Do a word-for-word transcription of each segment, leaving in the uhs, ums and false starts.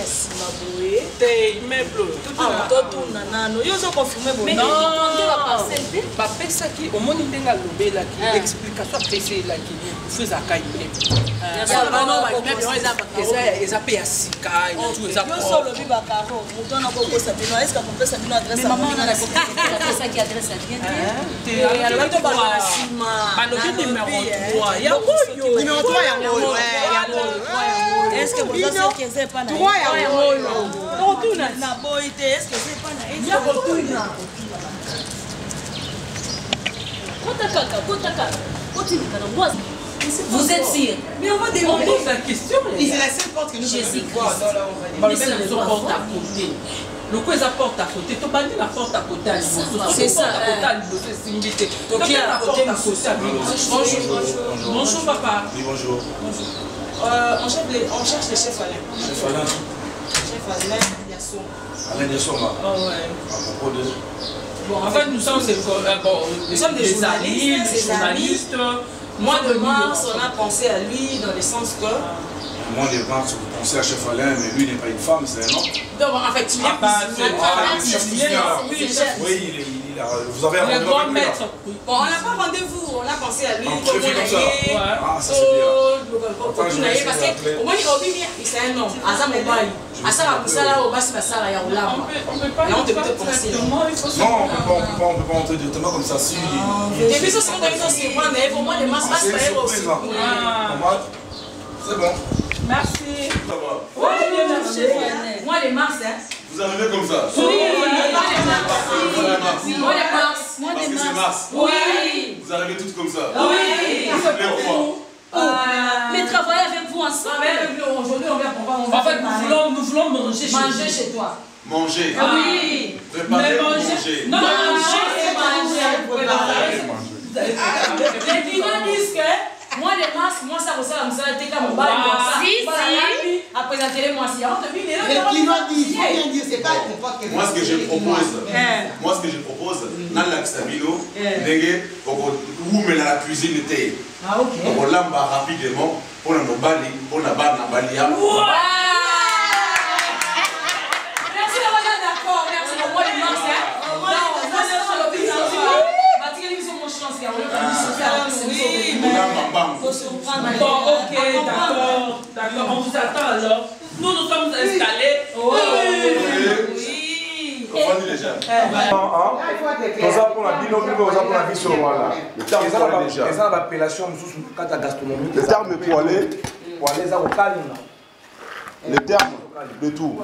sima boye. Te immeuble. Ah, tout nanano. Yo so confirmer bon. Non. Ba pesa ki au monde ndenga lobela ki explication pesa la ki faisait ka immeuble. Ya ba no ba immeuble eza eza eza pe ya sika et tout eza. Yo so lobi ba karo. Muto na ko kosa bino. Est-ce que on peut sa bino adresse à maman na ko pesa ki adresse à bien. Te alors to ba na sima. Ba no numéro trois. Ya ko numéro trois ya ngolo. Est-ce que vous avez que c'est pas na trois ya ngolo. Donc tout na na boite est-ce que c'est pas na ya ko tout na. Vous êtes sûr? Mais on va demander. On pose la question. C'est la seule porte que nous Jésus-Christ. Mais c'est la porte à côté. Le quoi la porte à côté? Tu bandes la porte à côté. C'est ça. Donc il y a la porte à côté. Bonjour. Bonjour papa. Oui, bonjour. Euh, on, cherche les, on cherche le chef Alain. Chef Alain. Chef Alain Yasso. Alain Yasso, ah ouais. À propos de... Bon, en fait, nous sommes des, euh, bon, nous sommes des journalistes. Des journalistes. Mois de mars, on a pensé à lui dans le sens que... Mois de mars, vous pensez à Chef Alain, mais lui n'est pas une femme, c'est un homme. Donc, en fait, tu viens cuisiner. Oui, il est... Vous avez un rendez-vous avec lui là? Bon, on n'a pas rendez-vous, on a pensé à lui. On prévu comme ça. Ah, ça c'est bien. Parce que, au moins, c'est un homme. Asa Mobali. Asa Mabusala, Obasi Basala, Yaoulama. On peut pas dire directement, il faut se... Non, on ne peut pas entrer directement comme ça. Si... Depuis ce moment, c'est moi, mais pour moi, les masses passent par elle aussi. C'est bon. Merci. Ça va. Oui, bien, merci. Moi, les mars, hein. Vous arrivez comme ça? Oui, moi, les mars. Moi, les mars. Parce que c'est mars. Oui. Vous arrivez toutes comme ça? Oui. Vous plaît ou pas? Mais travailler avec vous ensemble. Aujourd'hui, on vient pour voir. En fait, nous voulons, nous voulons manger chez Manger chez toi. Manger. Oui. Préparer, manger. Non, manger et manger. Préparer. Les clients disent que moi, les masques, moi, ça ressemble à ça, t'es comme un bal. Si, si. Après, la télé, moi, si. Les clients disent, il faut bien dire, c'est pas n'importe quel. Moi, ce que je propose, moi, ce que je propose, dans l'Axamino, où met la cuisine était. Ah, ok. On l'a rapidement, on a nos bali, on a ban à balia. Merci d'avoir été d'accord, merci pour moi, les masques. Non, moi, c'est l'opinion. Oui, mais faut se reprendre. Bon, ok, d'accord, d'accord, on vous attend alors. Nous nous sommes installés. Oui. Oui. On dit déjà. Nous avons la binôme, nous avons la vie sur le voilà. Le terme poilé déjà. Les appellations, nous avons la gastronomie. Le terme poilé. Poilé, ça au calme. Le terme de tout.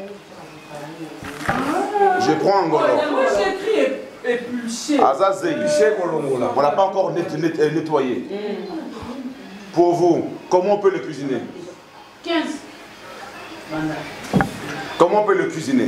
Je prends un golo. Épulché. On n'a pas encore net, net, nettoyé. Pour vous, comment on peut le cuisiner? quinze. Comment on peut le cuisiner?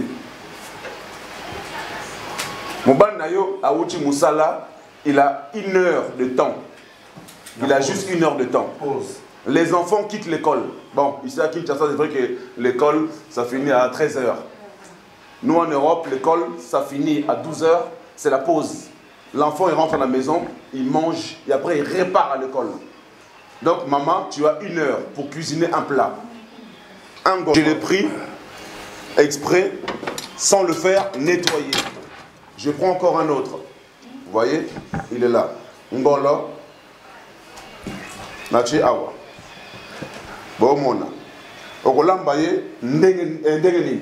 Mobal Nayo, Aouchi Moussala, il a une heure de temps. Il a juste une heure de temps. Les enfants quittent l'école. Bon, ici à Kinshasa, c'est vrai que l'école, ça finit à treize heures. Nous en Europe, l'école, ça finit à douze heures. C'est la pause. L'enfant, il rentre à la maison, il mange et après, il repart à l'école. Donc, maman, tu as une heure pour cuisiner un plat. Un gros. Je l'ai pris exprès, sans le faire nettoyer. Je prends encore un autre. Vous voyez? Il est là. Ngolo. Nachi awa. Bon, mona. Okolambaye, ndengeni.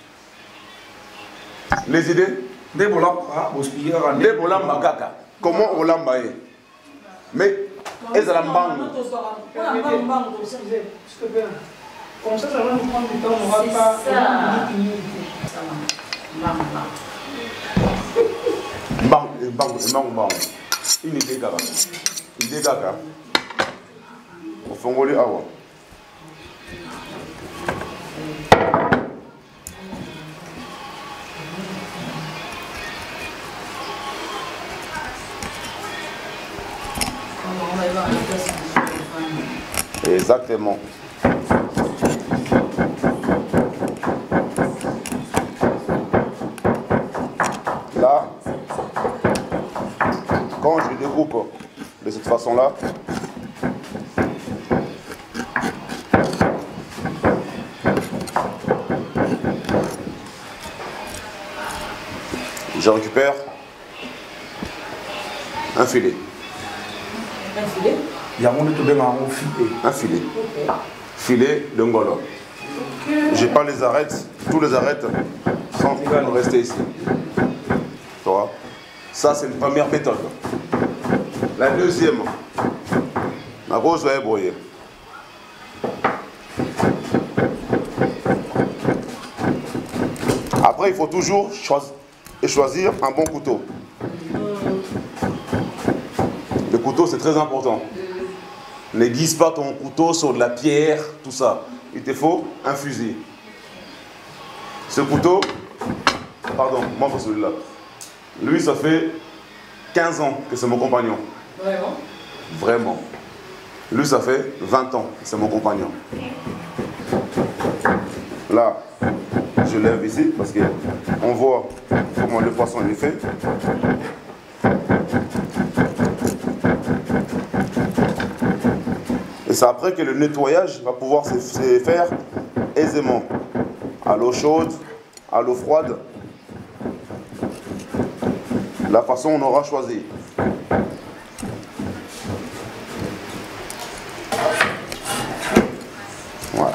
Les idées? Debola Makaka. Comment on l'a mbaye? Mais, est-ce la mbangue? Comme ça, ça va nous prendre du temps, on ne va pas. Mbang, mbang, mbang, mbang. Une idée gaga. Une idée gaga. Au fond, on va avoir. Exactement. Là, quand je découpe de cette façon-là, Je récupère un filet. Un filet? Il y a mon filet. Un filet. Okay. Filet de ngolo. Okay. Je pas les arêtes, tous les arêtes sont rester ici. Tu vois? Ça, c'est une première méthode. La deuxième, la rose va broyer. Après, il faut toujours choisir, choisir un bon couteau. Le couteau, c'est très important. N'aiguise pas ton couteau sur de la pierre, tout ça. Il te faut un fusil. Ce couteau, pardon, montre celui-là. Lui, ça fait quinze ans que c'est mon compagnon. Vraiment? Vraiment. Lui, ça fait vingt ans que c'est mon compagnon. Là, je lève ici parce qu'on voit comment le poisson il est fait. Et c'est après que le nettoyage va pouvoir se faire aisément. À l'eau chaude, à l'eau froide. La façon on aura choisi. Voilà.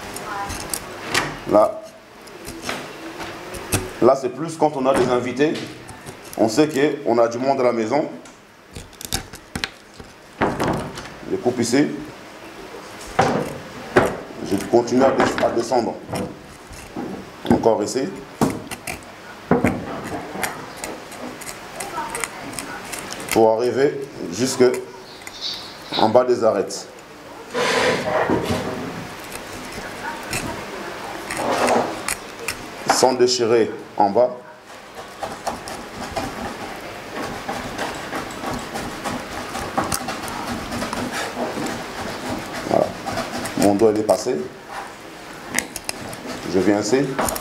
Là, là c'est plus quand on a des invités. On sait qu'on a du monde à la maison. Je coupe ici. Je continue à descendre. Encore ici. Pour arriver jusque en bas des arêtes. Sans déchirer en bas. Voilà. Mon doigt est dépassé. Je viens ici.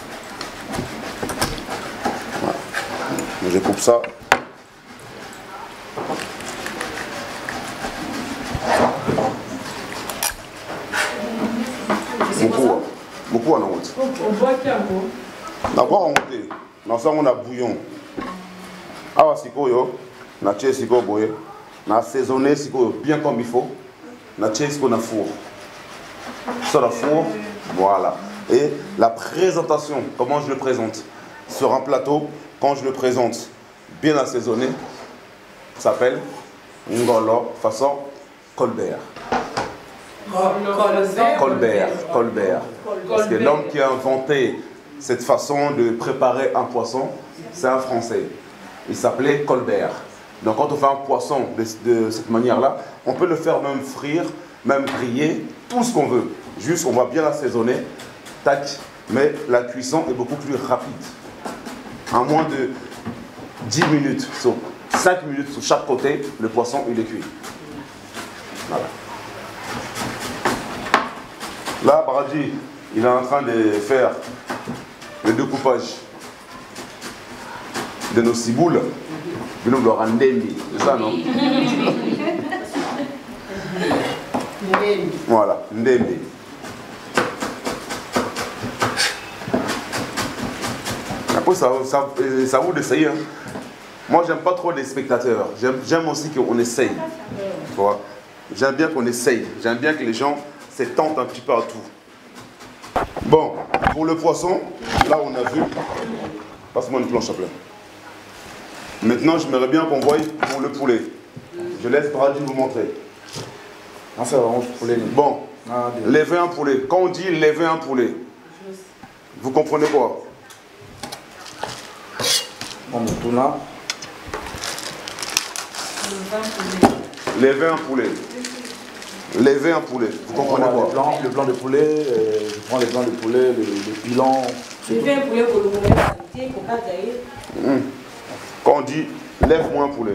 Voilà. Je coupe ça. Beaucoup, beaucoup en route. On voit qu'il y a un mot. D'abord, on monte. Dans ça, on a bouillon. Ah, siko yo, na tché siko boye, na assaisonné siko bien comme il faut, na tché siko na four. Sur la four, voilà. Et la présentation, comment je le présente sur un plateau, quand je le présente bien assaisonné, ça s'appelle ngolo façon Colbert. Colbert. Colbert, Colbert. Parce que l'homme qui a inventé cette façon de préparer un poisson, c'est un Français. Il s'appelait Colbert. Donc quand on fait un poisson de, de cette manière-là, on peut le faire même frire, même griller, tout ce qu'on veut. Juste, on va bien l'assaisonner, tac, mais la cuisson est beaucoup plus rapide. En moins de dix minutes, sur cinq minutes sur chaque côté, le poisson il est cuit. Voilà. Là, Baradji, il est en train de faire le découpage de nos ciboules. De nos randemi. C'est ça, non? Voilà, ndembi. Après, ça, ça, ça vous d'essayer. Hein. Moi, j'aime pas trop les spectateurs. J'aime aussi qu'on essaye. Tu vois? J'aime bien qu'on essaye. J'aime bien que les gens se tentent un petit peu à tout. Bon, pour le poisson, là on a vu. Passe-moi une planche à plat. Maintenant, j'aimerais bien qu'on voie pour le poulet. Je laisse Brady vous montrer. Ah, c'est vraiment poulet. Bon, ah, lever un poulet. Quand on dit lever un poulet, vous comprenez quoi? On me tourne là. Lever un poulet. Lever un poulet. Vous comprenez quoi? Le blanc, le blanc de poulet, euh, je prends les blancs de poulet, le, le pilon. Lever un poulet pour le moment, pour pas tailler. Mmh. Quand on dit lève-moi un poulet.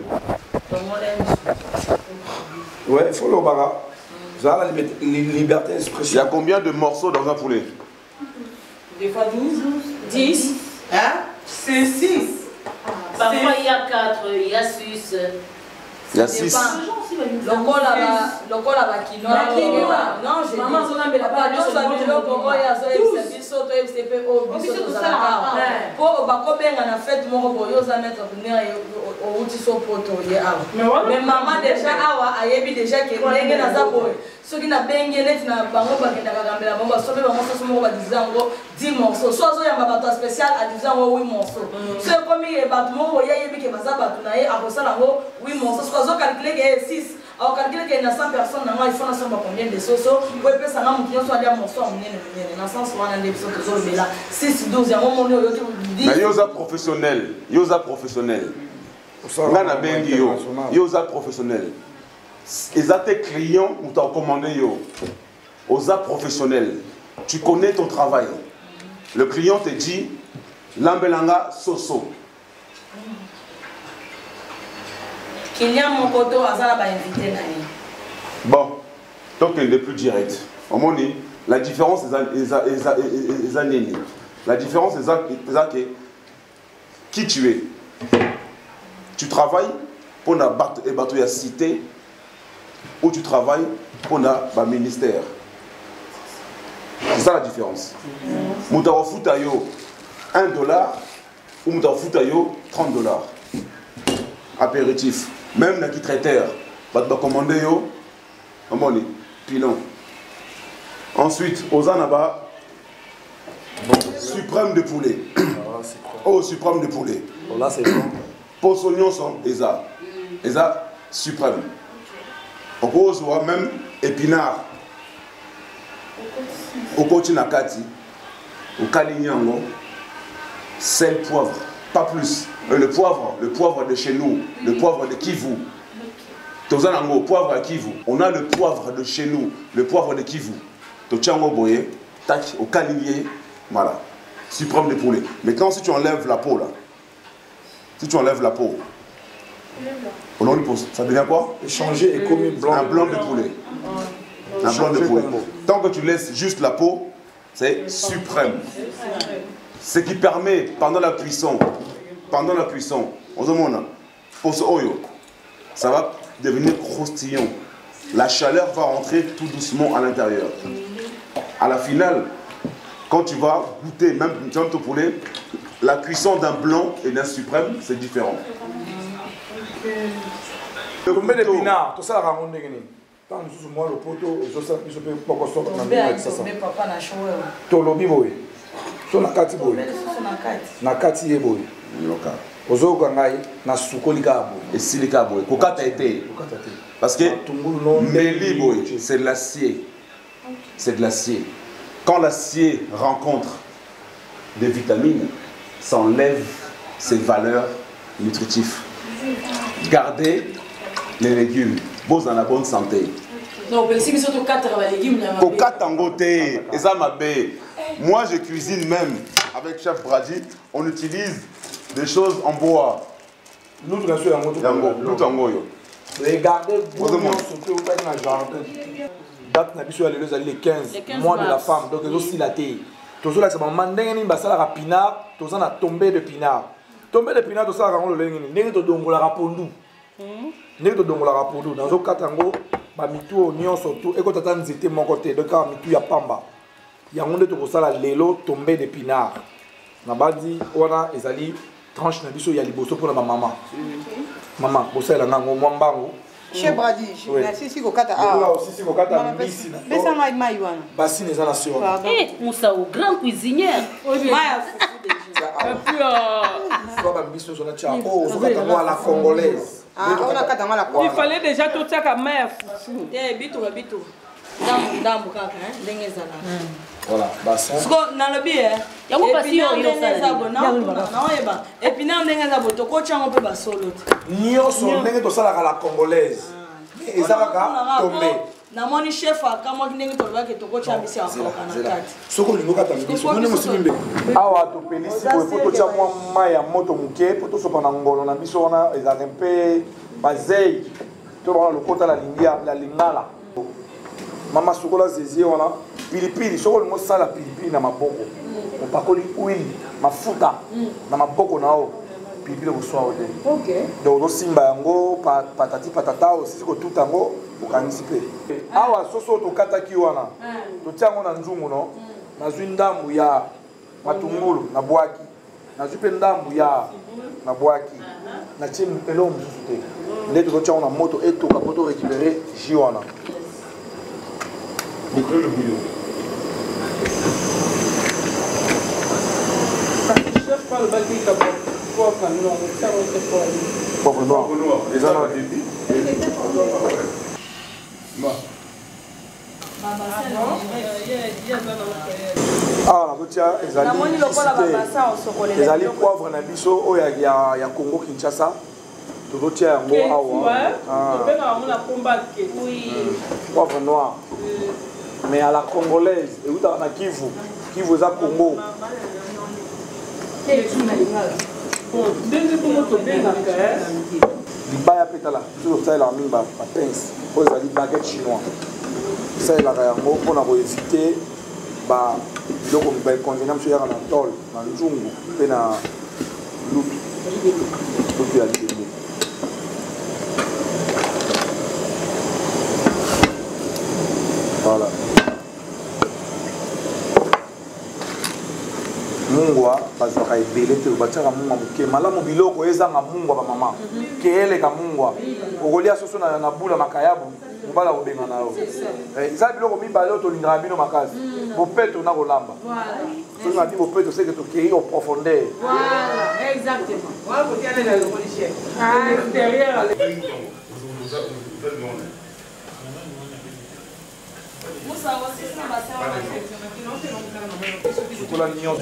Ouais, il faut le bagarre. Vous avez la liberté d'expression. Il y a combien de morceaux dans un poulet? Des fois douze, dix. Hein? C'est six. Parfois il y a quatre, il y a six. Il y a six. lokola ba kinoa non je maman son ambe la pas nyonso biloko oyo azoyebisa biso toyebisa mpe oyo biso tozalaka mpo bakobenga na fete moko boye oza maître ordinaire outi so poto ye awa mais mama déjà awa ayebi déjà ke ndenge naza boye soki nabengi neti na bango bakendaka kambela bango basobe bango soso moko badivize yango dix morceaux so azoyamba bato spécial adivize yango huit morceaux so ekomi bato moko boye ayebi ke baza bato na ye akosala yango huit morceaux soki azokalcule ke six akokalcule ke na cent personnes nango il faut nasomba combien de soso po epesanga motu nyonso alia morceau ya monene monene na sens wana nde biso tozolobela six douze yango moni oyo mais yo oza professionnel yo oza professionnel nga na bengi yo yo oza professionnel eza tes clients ou t'as commandé yo oza professionnel tu connais ton travail le client te dit lambelanga soso client mon koto azala ba invité na ye bon donc il est plus direct au moins la différence est est la différence est que qui tu es tu travailles pour la bateau ya cité ou tu travailles pour le ministère. C'est ça la différence. Mouta wa futa yo un dollar ou mouta wa futa yo trente dollars. Apéritif. Même na qui traiteur, va te commander yo un bon pilon. Ensuite, aux anaba suprême de poulet. Oh, suprême de poulet. Là c'est bon. Pour son oignon sont eza. Eza suprême. On cause même épinard. Au côté nakati, au kalinyango, sel, poivre, pas plus. Le poivre, le poivre de chez nous, le poivre de Kivu. Tozanango, poivre à Kivu. On a le poivre de chez nous, le poivre de Kivu. Tochango boye, tac, au kaligné, voilà. Suprême de poulet. Maintenant, si tu enlèves la peau là, si tu enlèves la peau, ça devient quoi? Échanger et commis blanc. Un blanc de poulet. Un blanc de poulet. Tant que tu laisses juste la peau, c'est suprême. Ce qui permet, pendant la cuisson, pendant la cuisson, ça va devenir croustillant. La chaleur va rentrer tout doucement à l'intérieur. À la finale, quand tu vas goûter, même ton poulet, la cuisson d'un blanc et d'un suprême, c'est différent. Combien d'épinards? Tout ça, la ramon de Guinée. Tant que je moi le poteau, je sais que je peux pas construire un peu avec ça. Tout le biboé. Tout le kati boy. Na kati ye boy. Ozo kangai na sukolika boy. Et silika boy. Kokata été. Parce que meli boy, c'est de l'acier. C'est de l'acier. Quand l'acier rencontre des vitamines, ça enlève ses valeurs nutritives. Gardez les légumes. Vous dans la bonne santé. Non, mais si vous êtes quatre légumes, moi je cuisine même avec chef Brady, on utilise des choses en bois. Nous bien sûr regardez surtout dans le jardin. Date na biso les quinze mois de la femme donc aussi la thé. Toujours là c'est maman ndenge ni basala ka pinard, toza na tombé de pinard. Tombé de pinard to ça ka ngolo lengi ni ndenge to dongola ka pondu. Ndenge to dongola ka pondu dans zo katango ba mitu oignon surtout et ko tata nzete mon côté donc ka mitu ya pamba. Ya ngonde to ko sala lelo tombé de pinard. Na badi wana ezali tranche na biso ya liboso pour la maman. Maman, bo sala nango mwambango. Chez Brady, merci si kokata ah. Là aussi si kokata mbisi na. Mais ça m'a mai wana. Basi neza na sio. Eh, Moussa au grand cuisinier. Oui, mais et puis euh faut ba mbisi zo na cha. Oh, faut kata moi la congolaise. Ah, on a kata moi la congolaise. Il fallait déjà tout ça comme mère. Eh, bitu bitu. Ndambu ndambu kaka, hein, ndenge zala. Voilà, bassin. Parce que dans le biais, il y a pas si on est zabo, non, non, eba. Et puis na ndenge zabo to ko chango pe ba solo. Nio so ndenge to sala la congolaise. Ezaka tomber. Na moni chef aka mo ndenge to ba ke to ko chambisi akoko na kati. Soko lingo kata mbiso, none musimbe. Awa to pelisi ko poto cha mwa maya moto muke, poto so pana ngolo na biso wana ezaka mpe bazei. To ba lo kota la lingia, la lingala. Mama sukola zezi wana pilipili soko le mosa la pilipili na maboko opakoli huile mafuta na maboko nao pilipili koswa o te Ok. donc ozosimba yango patati patata osisi kotuta yango okangisi mpe awa soso oyo tokataki wana totia yango na nzungu no nazwi ndambu ya matungulu na bwaki nazwi mpe ndambu ya na bwaki natie eloko mosusu te nde tozotia yango na moto etoka po torécupere jus wana poivre noir eza na débit awa nazotia ezali poivre na biso oyo ya Congo Kinshasa tozotia yango awa poivre noir mais à la congolaise eutaka na Kivu Kivu eza Congo libaya mpe tala biso tosalelaka mingi bapince oyo ezali baguette chinois tosalelaka yango mpona koevite biloko bainconvénient mosu eyaka na tol na nzungu mpe na lutu lutu ya libende voilà mungwa bazwaka ebele te batiaka mungwa moke malamu biloko ezanga mungwa bamama ke eleka mungwa okolia soso na bula makayabu mobala kobenga na yo eza biloko mibale oyo tolingaka bino makasi bopeto na kolamba soki nabi bopeto seke tokei au profondeur Chocolat nyonso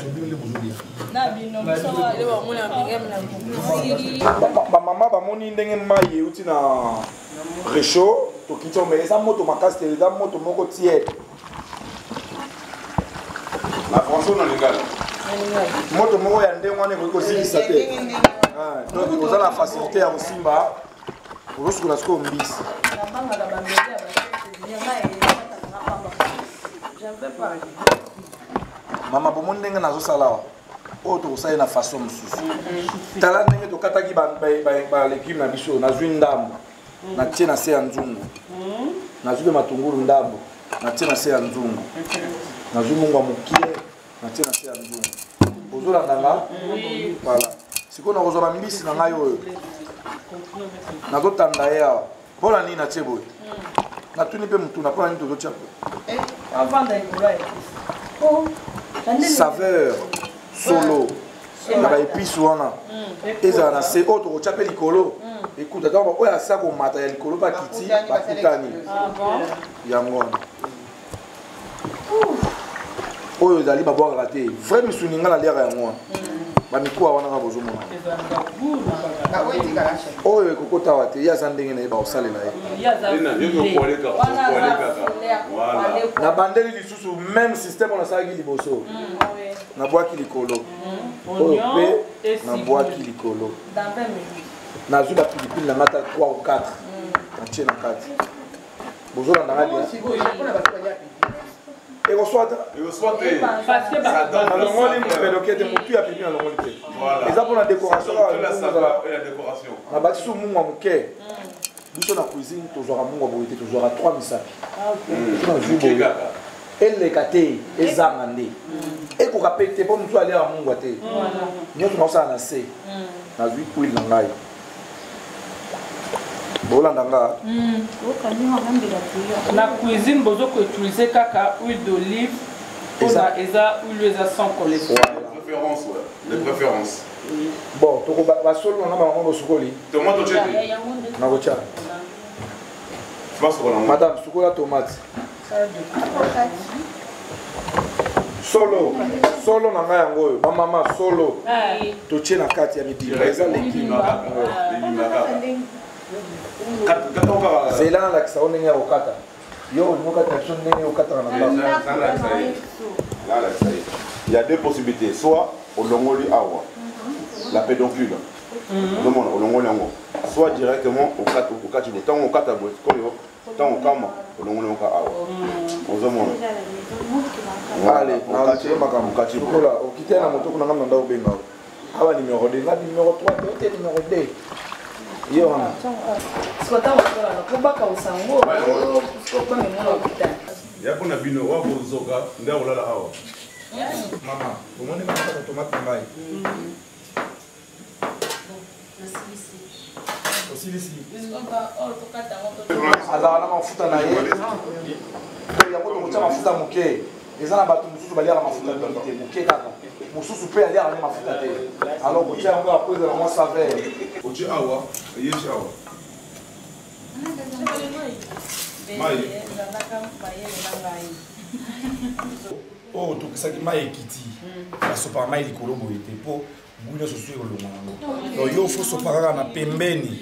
bamama bamoni ndenge mai euti na réchaud tokiti ome eza moto makasi te eza moto moko tiede na français na lingala moto moko ya ndenge wana ekoki kosilisa te donc oza na facilité ya kosimba ozosukula sikoyo mbisi mama bomoni ndenge nazosala awa oyo tokosala na façon mosusu tala ndenge tokataki balégume na biso nazwi ndambo natie na se ya nzungu nazwi mpe matungulu ndambo natie na se ya nzungu nazwi mungwa mokie natie na se ya nzungu ozolandanga voilà sikoyo nakozwa bambisi na ngai oyo nazotanda ye awa mpona nini natie boye natuni mpe mutuna mpona nini tozotia saveur solo na baépice wana ezala na se oyo tokotia mpe likolo ekuta ntango oyo asila komata ya likolo bakiti bakutani yango wana oyo ezali babwakaka te vrai misuni nga naliaka yango wana bamikuwa wana kaka bozomona oyo ekokotawa te ye aza ndenge na ye bakosalela ye na bandeli lisusu même système oyo nasalaki liboso nabwaki likolo oyo mpe nabwaki likolo nazwi bapilipili na nga ta trois ou quatre natie na kati bozolandanga bien ekoswata nalongoli mpeloke te motu ya pipi nalongoli te eza mpona décoration na bakisi mungwa moke biso na cuisine tozwaka mungwa boye te tozwaka trois misapi nazwi boye eleka te ezanga nde ekoka pe te mpo motu aliaka mungwa te nyonso nakosala na se nazwi huile na ngai bolandanga na cuisine bozo ko utiliser kaka huile d'olive eza eza huile eza sans cholestérol préférence ouais les préférences bon toko basolo na bango bosukoli tomate chete na kocha madame sukola tomate solo solo na ngai yango oyo bamama solo totie na kati ya midimba eza légume zela nalakisa o ndenge ya kokata yo olingi okata biso ndenge okataka na il y a deux possibilités soit olongoli awa la pédoncule omona olongoli yango soit directement okati bo ntango okata boye koyo ntango okama olongoli yango awa ozomona ale makambo okite na moto kuna ngai na ndako obenga Ah ouais, numéro deux. Là, numéro trois, tu es numéro deux. Yo, on a. Il y a pour la bino, on va zoga, on va la hawa. Maman, vous m'avez mis la tomate en maille. Aussi ici. Alors, là, on fout en aïe. Il y a beaucoup de gens qui fout en mouké. Les gens là-bas, tous les gens qui fout en mouké. Mosusu peut aller à la mafuta te. Alors, vous tiens encore après de la moi saveur. Oji awa, yeji awa. Mai. Oh, tout ça qui m'a équité. La sopa mai likolo boyete po bouillon sosu kolonga. Donc yo faut sopara na pembeni.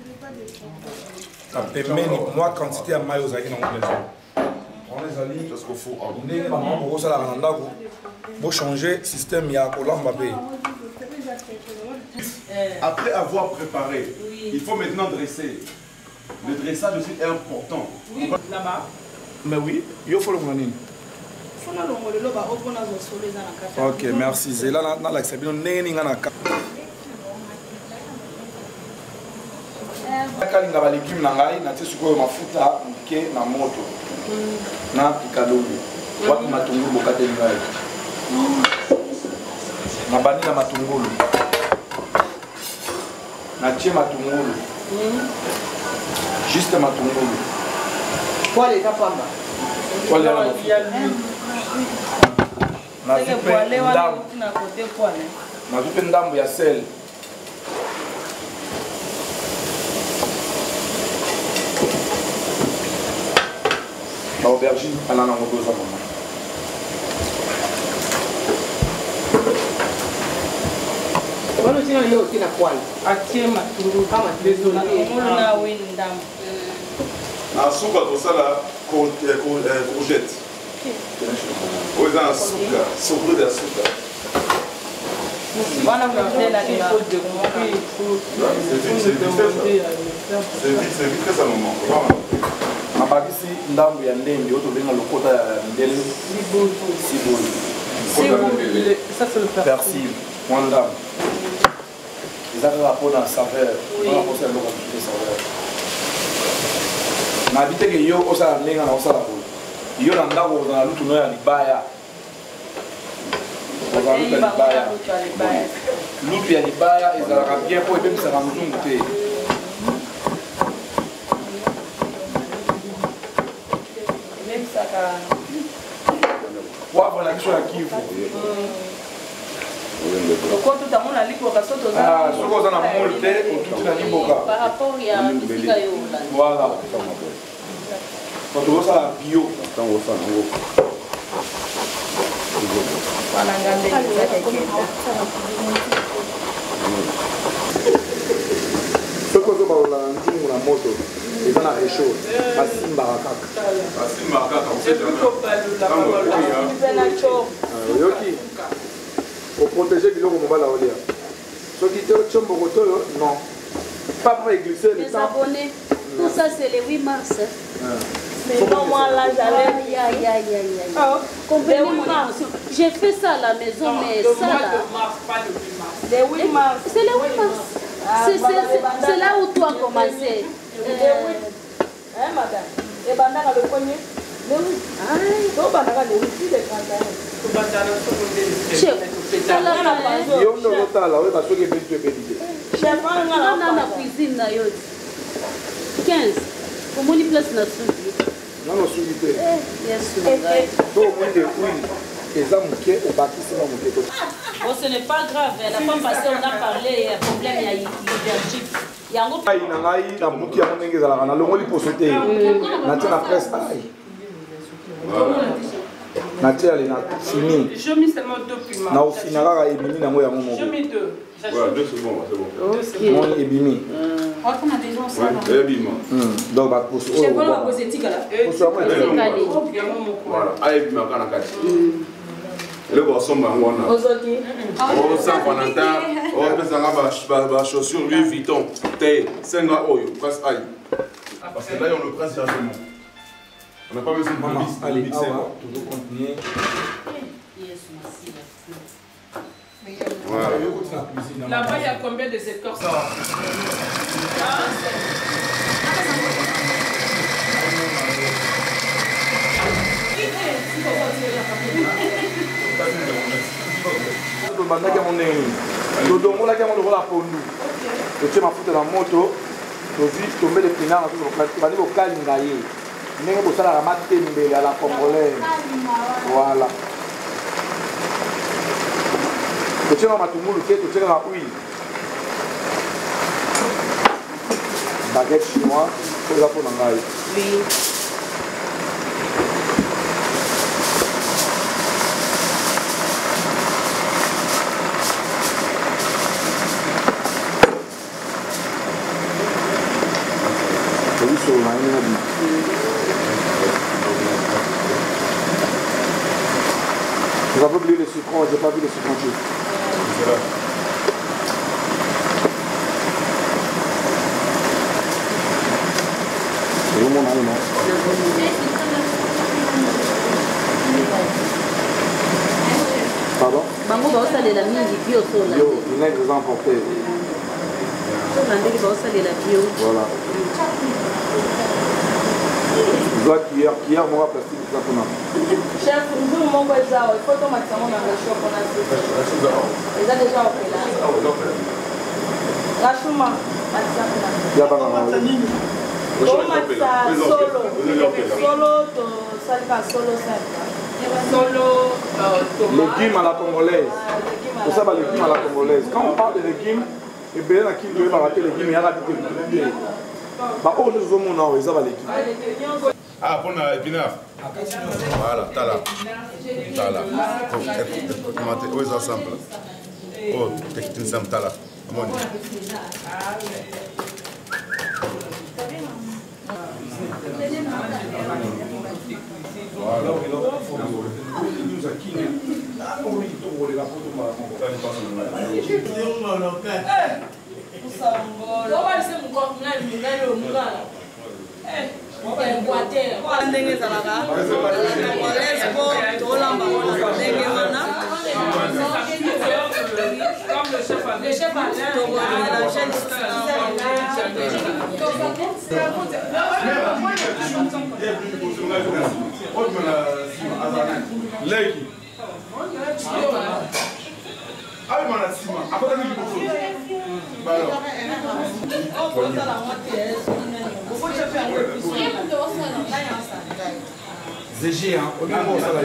Na pembeni, moi quantité à mai ozaki na ngombe. On les allie parce qu'il faut ordonner maman pour ça la randa ko. Pour changer le système, il y a Après avoir préparé, oui. Il faut maintenant dresser. Le dressage aussi est important. Oui, là-bas. Mais oui, il faut le monnaie. Ok, merci. C'est là, dans l'acceptation, nous avons kalinga ba légumes na ngai na tse sikoyo mafuta mke na moto na pikadoli wapi matungulu bokate ngai na bani na matungulu na tie matungulu juste matungulu quoi les kapamba quoi les na zipe ndambu na zipe ndambu ya sel l'aubergine à la langue de sa maman. Bueno, si no le digo, tiene cuál. Aquí en Maturu, désolé. Na windam. Na souka to sala courgette. Oui, dans la souka, sobre de la souka. Voilà, vous avez la C'est vite, c'est vite que ça maman. Abakisi ndambu ya ndembe oto benga lokota ya ndele siboli siboli ça c'est le persil mwandam ezaka rapport na saveur on a pensé à l'eau de saveur na biteke yo osala ndenga na osala ko yo na ndako na lutu no ya libaya ozala lutu ya libaya lutu ya libaya ezalaka bien po ebemisaka mzungu te. Poivre la question à qui il faut. Ah, ce qu'on a monté, tout est dans le par rapport à la voilà. Quand on voit ça bio. Quand on voit ça, ce qu'on voit là, on a moto. Et on a réchaud. Bassim Barakak. Bassim Barakak, on sait jamais. Pour protéger le mobile à Olia. Ce qui est un non. Pas pour glisser le temps. Les abonnés, tout ça c'est le huit mars. C'est pas moi là, j'allais. Aïe, aïe, aïe, aïe. Comprenez mon émotion. J'ai fait ça à la maison, mais ça là. Le huit mars. C'est le huit mars. C'est là où tout a commencé. Hein, madame? Et bandana le premier? Le oui. Ah, donc bandana le oui, c'est le trente et un. Chef, ça là, yo ndo lotala, oui, parce que c'est bien béni. Chef, on a la cuisine na yoti. quinze. Pour mon place na soupe. Non, non, soupe. Eh, bien sûr. Donc, on dit oui. Les hommes qui ont bâti, c'est mon mouquet. Bon, ce n'est pas grave. La fois passée, on a parlé du problème, il y a l'hydrogène. Il y a un autre. Il y a un mouquet à mon église à la rana. Le mot il peut sauter. Natia la presse. Natia elle est finie. Je mis seulement deux piments. Na ofinara ebimi na moya momo. Je mets deux. Voilà, deux c'est bon, c'est bon. Ok. Mon ebimi. On a déjà ça. Ouais, ebimi. Donc ba pour Je vais la poser tika là. Voilà, ah ebimi kana kati. Le boisson bangona. Ozoti. Oh Saint-Valentin, oh pesanga ba ba chaussures Louis Vuitton. Té, senga oyo, passe aïe. Parce que là on le presse directement. On n'a pas besoin de allez, mixer. Toujours continuer. Voilà. Là-bas, il y a combien de secteurs? tobandaki yango ndenge nini todongolaki yango lokola pondu totie mafuta na moto tozwi tombele pinanga bandi kokalinga ye ndenge bosalaka matembele ya la congolaise voilà totiaka matungulu te totiekaka huile baguette chinois po eza mpona ngai Vous avez oublié le citron, j'ai pas vu le citron. C'est où mon nom, non? Pardon? Bango ba osalela mingi bio sola. Bio, vinaigre les emportés. Sola ndenge ba osalela bio. Voilà. Doit cuillère, cuillère mon plastique ça qu'on a. Chef, nous mon voisin, il faut qu'on maximum dans le shop on a fait. Ils ont déjà fait là. Rachuma, Il y a pas mal. Solo, solo, salka solo Solo, légumes à la congolaise. Pour ça, les légumes à la congolaise. Quand on parle de légumes, et bien là qui veut rater les légumes, il y a la difficulté. Bah, oh, je vous montre, ils ont les légumes. Ah, pour un épinard. Voilà, t'as là. T'as là. Où est-ce ensemble? Oh, t'es ensemble, t'as là. ndenge ezalaka congolaise po tolamba ndenge wana Leki. Ah, mais on a six mois. Après, on a mis beaucoup. Bah alors. Z G, hein, au niveau ça va.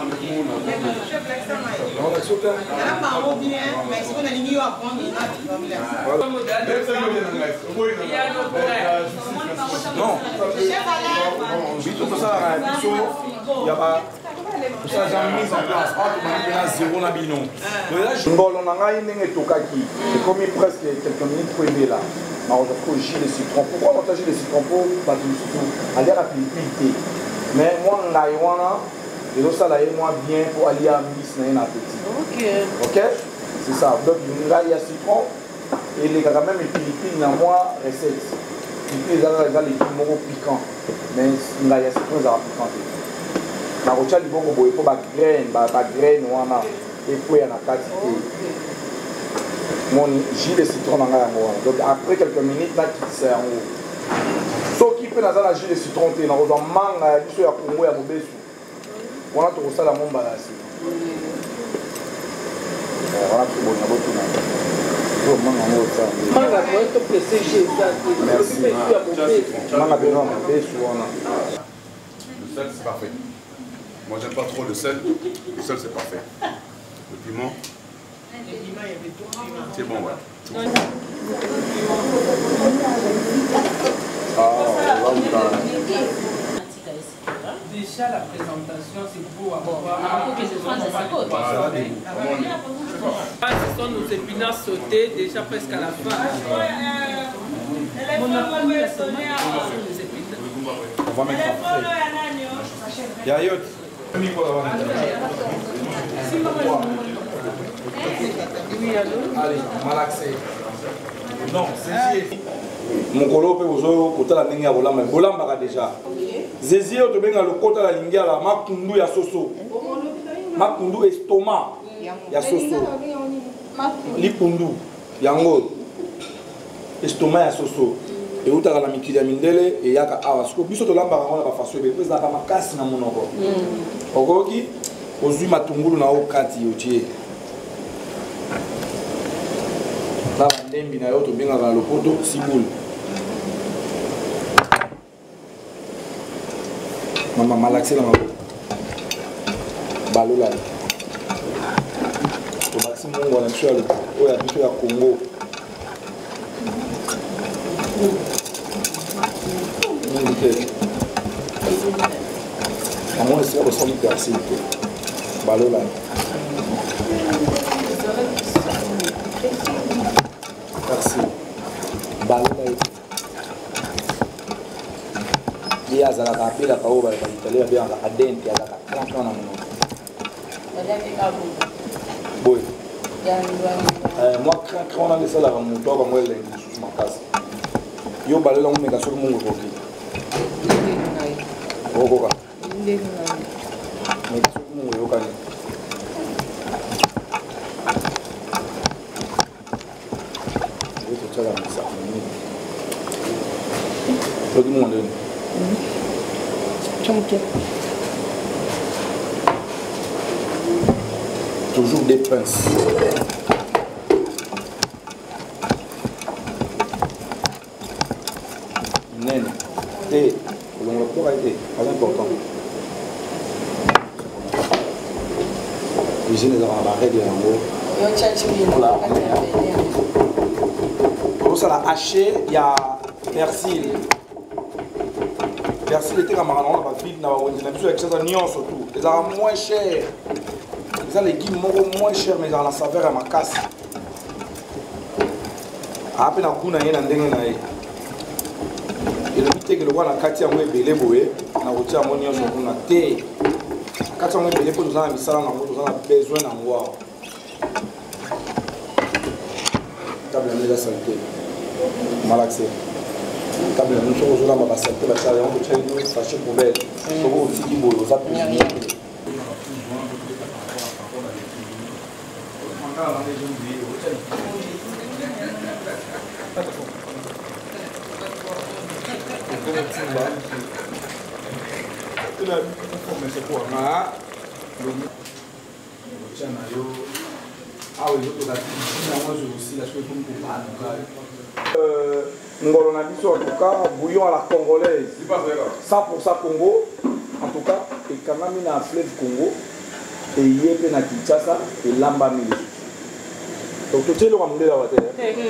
Non, il y a pas. Ça j'ai mis en place, ah, zéro na bino. Ngolo na ngai ndenge tokaki. J'ai commis presque quelques minutes pour aider là. Mais on a pris jus de citron. Pourquoi on a jus de citron pour pas du tout aller à pilipili. Mais moi ngai wana et donc ça là est moins bien pour aller à miss na appétit. OK. OK? C'est ça. Donc ngai ya citron et les gars même pilipili na moi recette. Pilipili ça là les mots piquants. Mais ngai ya citron ça piquant. Na rocha libongo boye po ba graine ba ba graine wana et puis na kati mon jus de citron na ngala ngwa donc après quelques minutes là qui sert en haut so qui peut na la jus de citron te na roza manga biso ya Congo ya mobesu wana to kosala momba la si wana to bona botu na to manga mo ça manga ko to pressé chez ça merci manga beno mobesu wana le sel c'est parfait. Moi j'aime pas trop le sel, le sel c'est parfait. Le piment, c'est bon, ouais. Bon. Ah, déjà la présentation c'est beau à voir. Ah, ce sont nos épinards sautés déjà presque à la fin. On a pas mis la tomate, les épinards. On va mettre un Yayot. Allez, malaxé. Non, c'est mon colo peut vous côté la ligne à Bolamba. Bolamba déjà. Zézi, tu benga le côté la ligne à la makundu ya soso. Makundu estomac ya soso. lipundu yango estomac ya soso eutaka na mikili ya mindele eyaka awa siko biso tolambaka yango na bafaso ebele po ezalaka makasi na monoko okoki ozwi matungulu na yo kati otie na bandembi na yo tobengaka na lopoto sibule mama malaxi na maboko balola tobakisi mongo na biso oyo ya biso ya Congo mingi te yango esika kosali persil te balola persil balola ye azalaka apelaka oyo baitali babengaka adente azalaka planton na monoko boye moi crancran wana esalaka moto akango elengi lisusu makasi yo balela ngomeka soki mungu ekoki okokoka meka soki mungu eyokani totala misaka mingi soki mungu ndeni toujours des princes. Nene, thé, le rapport a été très important. L'usine est dans la barre de l'ango. Pour ça, la haché, il y a persil. Persil était comme un endroit, on va vite, on a besoin avec ça, nion surtout. Ils sont moins chers. Les légumes moins chers, mais dans la saveur à ma casse. À peine un coup, il y a un dingue. Et le but est que le roi a quatre ans de belé boé, on a retiré mon nion sur mon thé. quatre ans de belé pour nous en ça, nous avons besoin d'en voir. Table de la santé. Malaxé. Table de nous sommes aujourd'hui à la santé, la salle, on peut faire une sachet poubelle. On va aussi dire aux appuis. Ngolo na biso en tout cas bouillon à la congolaise cent pour cent Congo en tout cas et quand même na fleuve Congo et yépe na Kinshasa et lamba mili donc tu sais le ramolé la water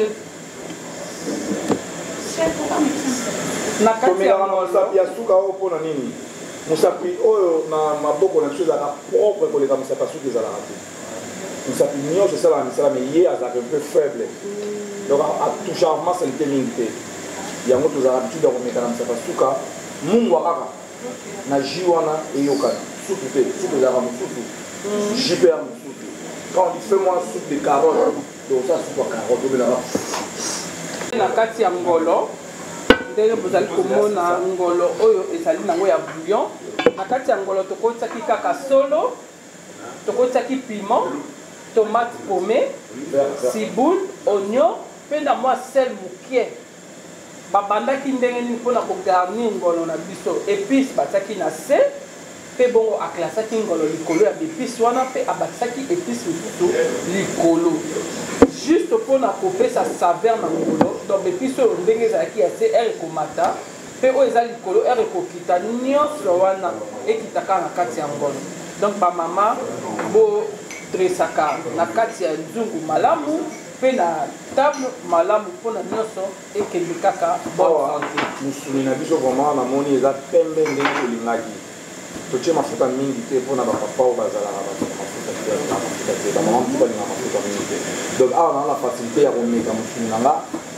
na kati ya mosapi ya suka o pona nini mosapi oyo na maboko na chose à propre pour les comme ça parce que ça la raté mosapi nyo c'est ça la misala mais hier ça un peu faible donc à tout charmant c'est le mingi yango to za habitude ko mekana msapa suka mungu akaka na jiwana eyokana suku te suku za mususu jipe ya mususu quand on dit fais-moi soupe de carottes donc ça soupe de carottes de là na kati ya ngolo ndenge bozali komona ngolo oyo ezali nango ya bouillon na kati ya ngolo tokotisaki kaka solo tokotisaki piment tomate paumée ciboule oignon pe na mwa sel mukie babandaki ndenge nini mpona kogarnir ngolo na biso épice batiaki na se pe bongo aklasaki ngolo likolo ya bépice wana pe abatisaki épice mosusu likolo juste mpona kopesa saveur na ngolo donc bépice oyo ndenge ezalaki ya se ere ekomata pe oyo eza likolo ere ekokita nyonso wana ekitaka na kati ya ngolo donc bamama bodresaka na kati ya nzungu malamu pe na table malamu mpona nyonso ekende kaka bonne santé musuni na biso vraiment namoni eza pembe ndenge olingaki totie mafuta mingi te mpona bapapa oyo bazalaka mafuta te bamama mosusu balinga mafuta mingi te donc awa naa na facilité ya komeka musuni na nga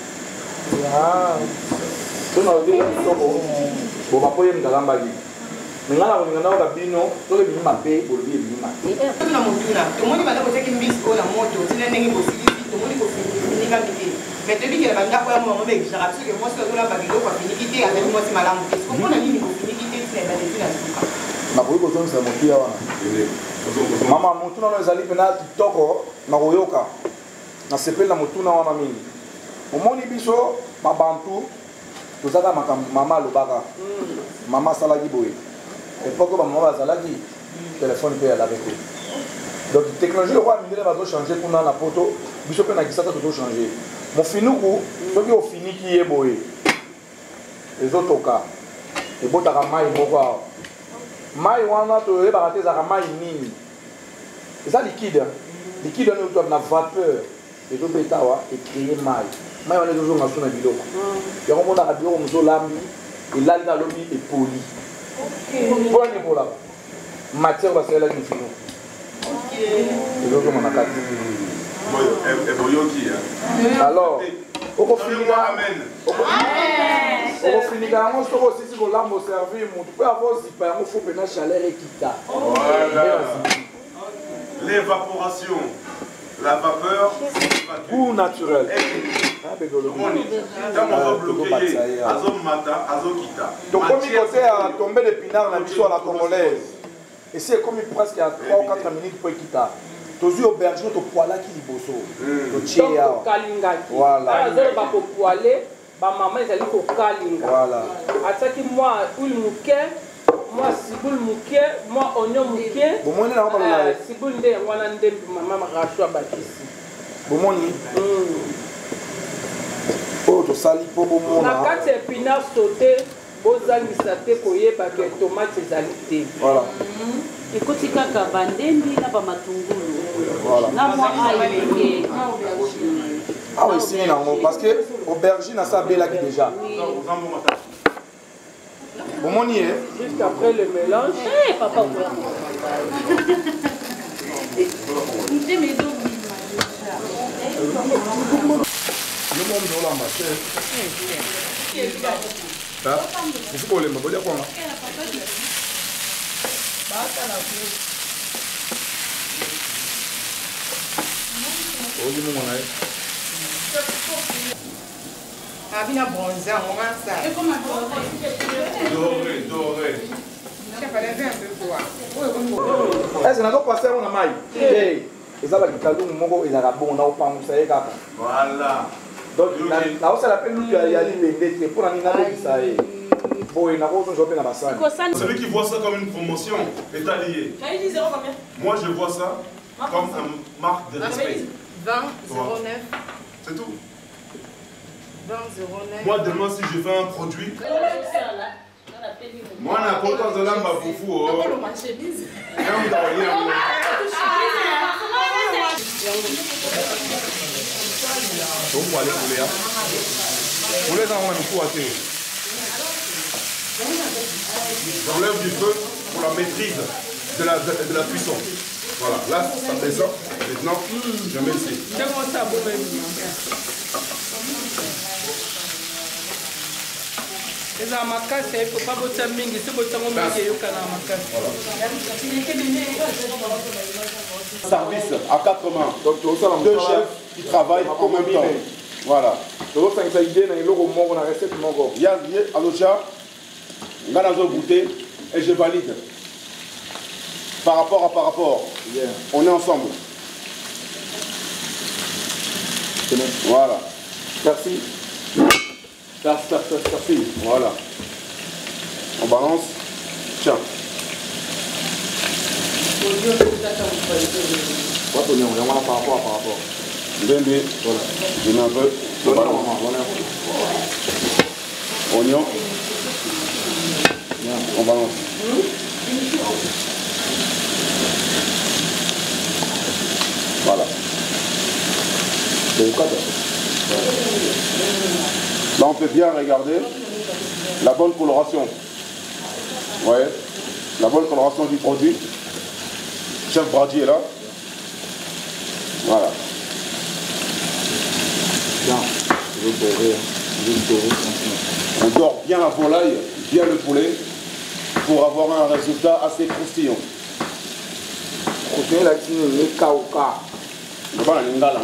tona odeya kitoko boba po ye mkalambaki nga na kolinga naoka bino soki ebimi mabe bolobi ebimi mabe na motuna tomoni banda kotiaki mbisi oyo na moto tina ndenge bosilisi tomoni kofinika mike mais tobikela bandako ya moyango begisaka soki mwasi ozolamba biloko afiniki te azali mwasi malamu te sokomona nini kofiniki te tina ebandesi na suka nakoki kozongisa mokia wana mama motu nano ezali mpena kitoko nakoyoka nasepeli na motuna wana mingi omoni biso babantu tozaka mama alobaka mama asalaki boye epoke bamama bazalaki telefone mpe yalaki te donc technologie lokwa mindele bazochange kuna na poto biso mpe na kisasa tozochange mofinuku soki ofiniki ye boye ezotoka ebotaka mai moko awa mai wana toyebaka te ezalaka mai nini eza liquide liquide wana eutwaka na vapeur ezobeta awa ecreye mai mai wana ezozonga so na biloko yango monaka biloko mozolambi elali na lobi epoli mpona niepolaka matière basalelaki mofino ezozonga na kati alors okofinika yango soko osisi kolamba oservir motu mpe avo ozipa yango fo mpena chaleur ekita l'évaporation, la vapeur, goût naturel. Donc comme il côté à tomber d'épinards dans l'histoire la congolaise, et c'est comme presque à trois ou quatre minutes pour quitter. Tozu aubergine to poala ki liboso. To chia. Voilà. Ba maman ezali ko kalinga. Voilà. Ataki moi huile muke, moi ciboule muke, moi oignon muke. Bomoni na ko la. Ciboule nde wana nde maman makashwa bakisi. Bomoni. Oh to sali po bomona. Na kati épinard sauté, bozangisa te koyeba ke tomate ezali te. Voilà. Ekoti kaka bandembi na ba matungulu. Voilà. Na moi aïe. Ah oui, c'est énorme parce que aubergine a ça belle déjà. Bon, mon y est. Juste après le mélange. Eh, papa, Ah, bien bronzé, on va ça. Et comment doré, doré. Je vais lever un peu quoi. Est-ce que nous avons passé à maille? Eh, ils ont dit que nous avons dit que nous avons dit que voilà. Donc, là où ça l'appelle nous, il y a l'idée pour la nina de ça. Celui qui voit ça comme une promotion est allié. Moi, je vois ça comme une marque de respect. vingt zéro neuf. C'est tout. vingt zéro neuf. Moi, demain, si je fais un produit, moi, on a content de l'âme pour fou. J'enlève du feu pour la maîtrise de la, de, de la cuisson. Voilà, là ça fait ça. Maintenant, je mets ici. Eza makasi il faut pas botia mingi si botia ngo mingi yokana makasi. Service à quatre mains. Donc deux chefs qui travaillent en même temps. Voilà. Donc ça c'est idée na iloko moko na recette moko. Ya alocha ngana zo goûter et je valide. Par rapport à par rapport. Yeah. On est ensemble. Voilà. Merci. Merci, merci, merci. Voilà. On balance. Tiens. Quoi ton nom? On va par rapport à par rapport. Bien, bien. Voilà. Je mets un peu. On balance. Oignon. On balance. Voilà. C'est quoi ça? Là, on peut bien regarder la bonne coloration. Vous voyez? La bonne coloration du produit. Chef Brady est là. Voilà. On dort bien la volaille, bien le poulet, pour avoir un résultat assez croustillant. Croustillant, là, c'est le kauka. Toi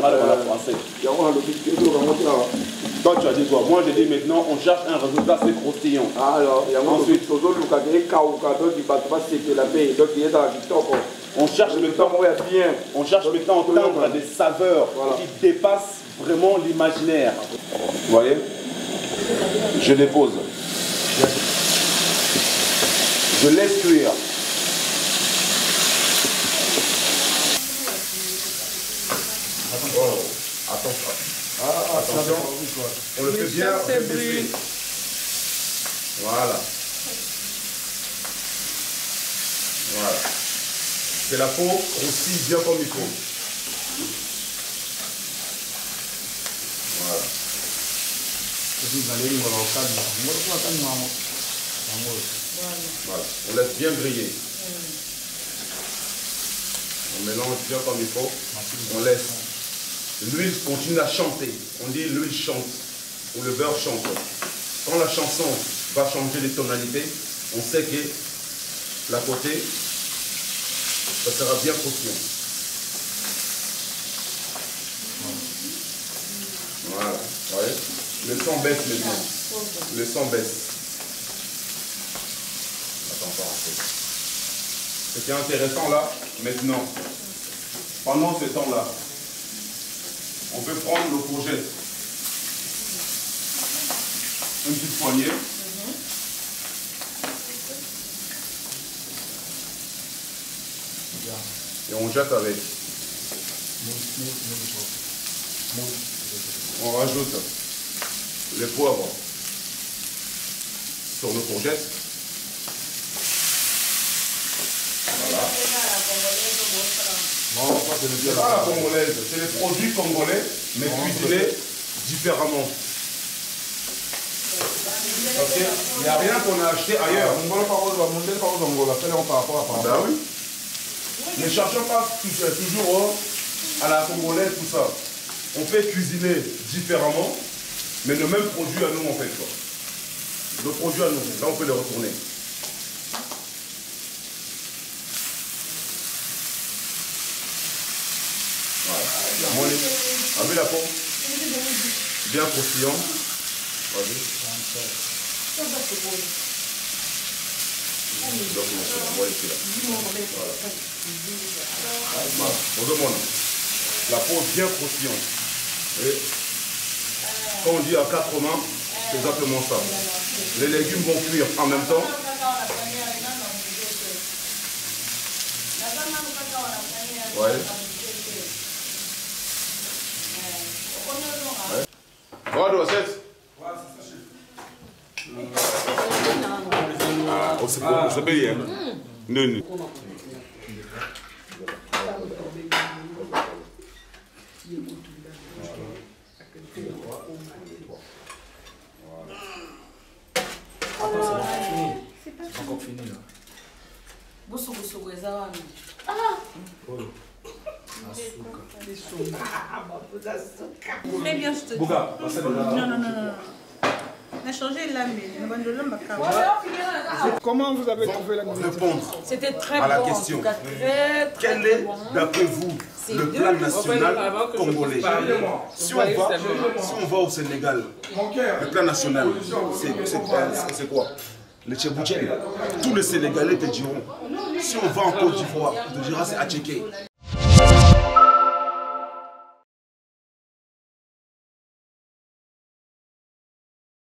tu as dit quoi? Moi j'ai dit maintenant on cherche un résultat assez croustillant. Alors, ensuite, il y a On cherche maintenant, on cherche maintenant à entendre des saveurs voilà. qui dépassent vraiment l'imaginaire. Vous voyez? Je dépose. Je laisse cuire. Oh, attention. Ah, attention. On le fait bien. Voilà. Voilà. Que la peau aussi bien comme il faut. Voilà. Voilà. On laisse bien griller. On mélange bien comme il faut. On laisse. L'huile continue à chanter. On dit l'huile chante. Ou le beurre chante. Quand la chanson va changer les tonalités, on sait que la côté, ça sera bien croustillant. Voilà. Vous voyez? Le son baisse maintenant. Le son baisse. Attends, pas un peu. Ce qui est intéressant là, maintenant, pendant ce temps-là, on peut prendre le courgette. Une petite poignée. Et on jette avec. On rajoute les poivres sur nos courgettes. Voilà. Non, c'est pas la congolaise, c'est les produits congolais, mais cuisinés différemment. Parce qu'il n'y a rien qu'on a acheté ailleurs. Ben oui. Ne cherchons pas toujours à la congolaise, tout ça. On peut cuisiner différemment, mais le même produit à nous, on fait quoi. Le produit à nous, là on peut le retourner. Voilà. Avec la peau, bien croustillant. Vas-y. Donc, on va ici là. Voilà. On demande la peau bien croustillante. Et quand on dit à quatre mains, c'est exactement ça. Les légumes vont cuire en même temps. Ouais. Ouais. Voilà, recette. Ah, c'est bon, c'est bien. Non, non. C'est encore fini là. Ah! Très bien, je te dis. Non, non, non, non. On a changé la Comment vous avez trouvé la nourriture? Répondre C'était très à la bon, question. en tout cas, très, très, Quel très est, bon. d'après vous, le plat national congolais? Si on, va, si on va au Sénégal, le plat national, c'est quoi? Le tchébouchen. Tous les Sénégalais te diront. Si on va en Côte d'Ivoire, on te dira c'est atchéké.